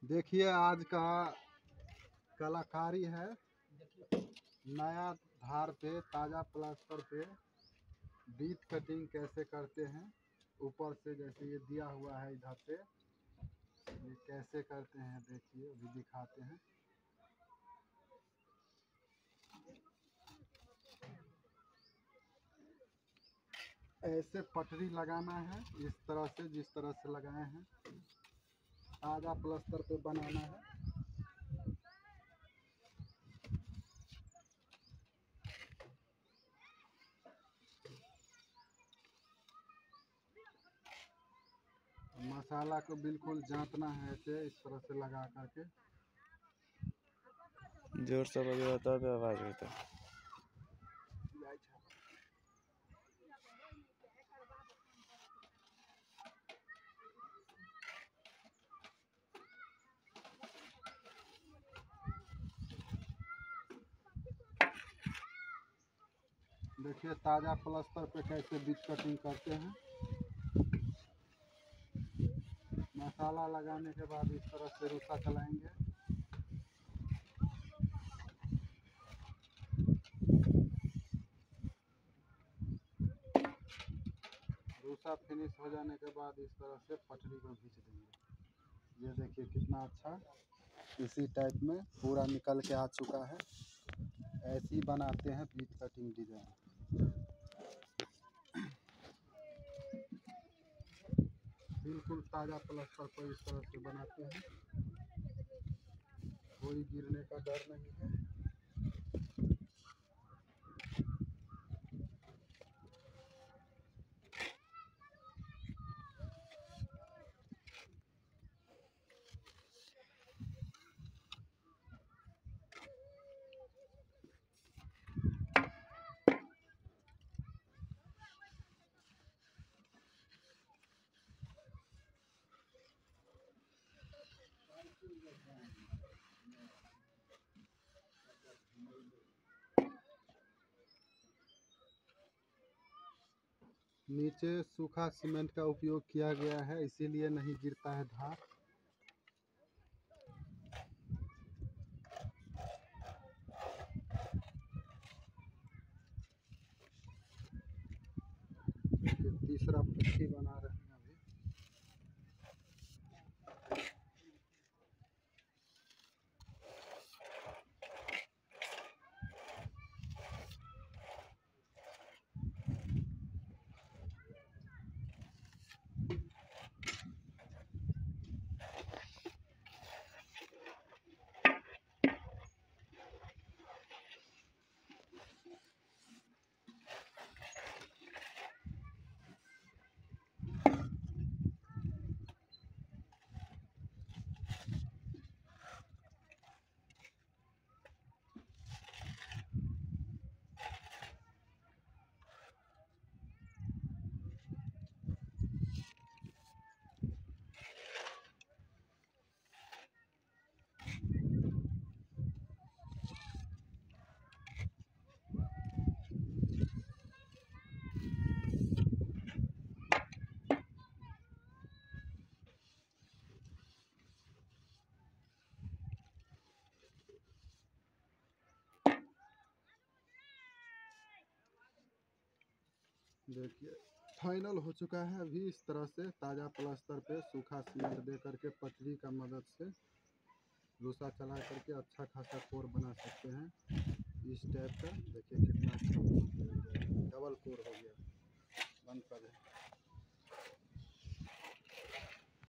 देखिए आज का कलाकारी है। नया धार पे ताज़ा प्लास्टर पे बीट कटिंग कैसे करते हैं। ऊपर से जैसे ये दिया हुआ है इधर पे, ये कैसे करते हैं देखिए, अभी दिखाते हैं। ऐसे पटरी लगाना है इस तरह से, जिस तरह से लगाए हैं। ताज़ा प्लास्टर पे बनाना है। मसाला को बिल्कुल जांचना है, ऐसे इस तरह से लगा करके। जोर से बजे तब आवाज होता है। देखिए ताज़ा प्लास्टर पे कैसे बीट कटिंग करते हैं। मसाला लगाने के बाद इस तरह से रूसा चलाएंगे। रूसा फिनिश हो जाने के बाद इस तरह से पटरी को खींच देंगे। ये देखिए कितना अच्छा, इसी टाइप में पूरा निकल के आ चुका है। ऐसे ही बनाते हैं बीट कटिंग डिजाइन। बिल्कुल ताज़ा प्लास्टर पर इस तरह से बनाते हैं, कोई गिरने का डर नहीं है। नीचे सूखा सीमेंट का उपयोग किया गया है, इसीलिए नहीं गिरता है धार। तीसरा पट्टी बना रहे हैं अभी। देखिए फाइनल हो चुका है। अभी इस तरह से ताज़ा प्लास्टर पे सूखा सीमेंट दे करके पटरी का मदद से रूसा चला करके अच्छा खासा कोर बना सकते हैं। इस टाइप का देखिए कितना अच्छा डबल कोर हो गया।